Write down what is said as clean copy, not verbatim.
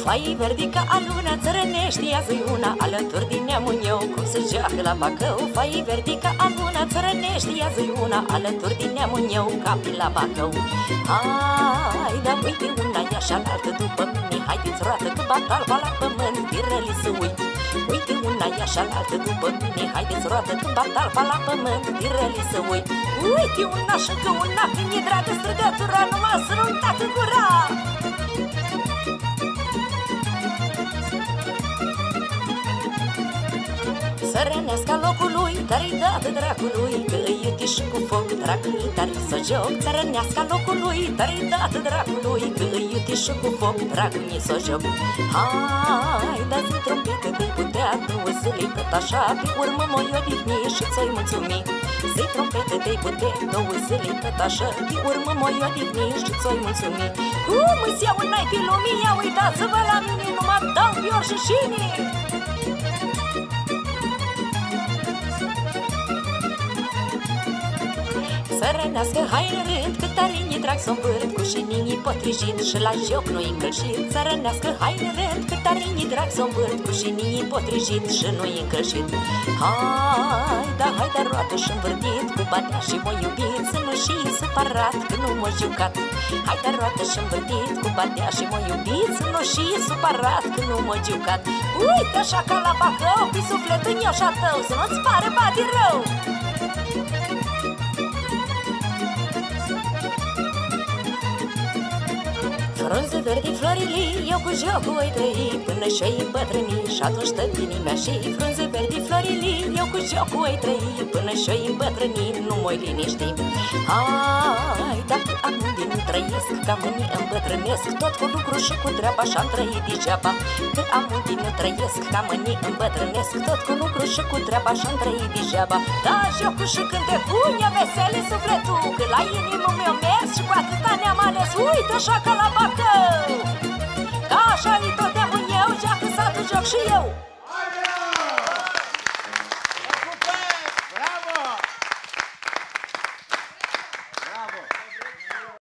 Fai verdica aluna, țărănești, ia-zi una, alături din neamul eu, cum se joacă la Bacău. Fai verdica aluna, țărănești, ia-zi una, alături din neamul eu, capi la Bacău. Hai, dar uite una, ia și alaltă după mine, haideți roată că bat alba la pământ, tirăli să uite. Uite una, ia și alaltă după mine, haideți roată că bat alba la pământ, tirăli să uite. Uite una și încă una, când e dragă străgătura, numai să nu uitați gura. Să rănească locului, dar-i dată dracului, că îi iute și cu foc, dracului tare să joc. Să rănească locului, dar-i dată dracului, că îi iute și cu foc, dracului să joc. Hai, dați-mi trompetă de-i putea, două zile tot așa, pe urmă mă odihni și ți-i mulțumi. Zi trompetă de-i putea, două zile tot așa, pe urmă mă odihni și ți-i mulțumi. Cum îți iau n-ai pe lumii, ia uitați-vă la mine, nu mă dau pior și șine. Să rănească hai în rând, cât arinii trag s-o învârt, cu șininii potrivit și la joc nu-i încălșit. Să rănească hai în rând, cât arinii trag s-o învârt, cu șininii potrivit și nu-i încălșit. Hai, da, hai, dar roată și învârtit, cu badea și mă iubit, să nu și supărat că nu m-a jucat. Hai, dar roată și învârtit, cu badea și mă iubit, să nu și supărat că nu m-a jucat. Uite așa ca la Bacău, pe sufletul meu și-a tău, să nu-ți pare bate rău. Frunze verdi florile, eu cu jocul voi trăi, până și-o îmbătrâni și atunci tot inimea și. Frunze verdi florile, eu cu jocul voi trăi, până și-o îmbătrâni, nu mă-i liniști. Hai, dacă amândii nu trăiesc, ca mâinii îmbătrânesc, tot cu lucru și cu treaba și-am trăit degeaba. Că amândii nu trăiesc, ca mâinii îmbătrânesc, tot cu lucru și cu treaba și-am trăit degeaba. Da, jocul și cântecul, ia vesele sufletul, că la inimul meu mers și cu atâta ne-am ales. Uite așa ca la Bacău, că așa-i tot de-a eu, joacă satul, joc și eu.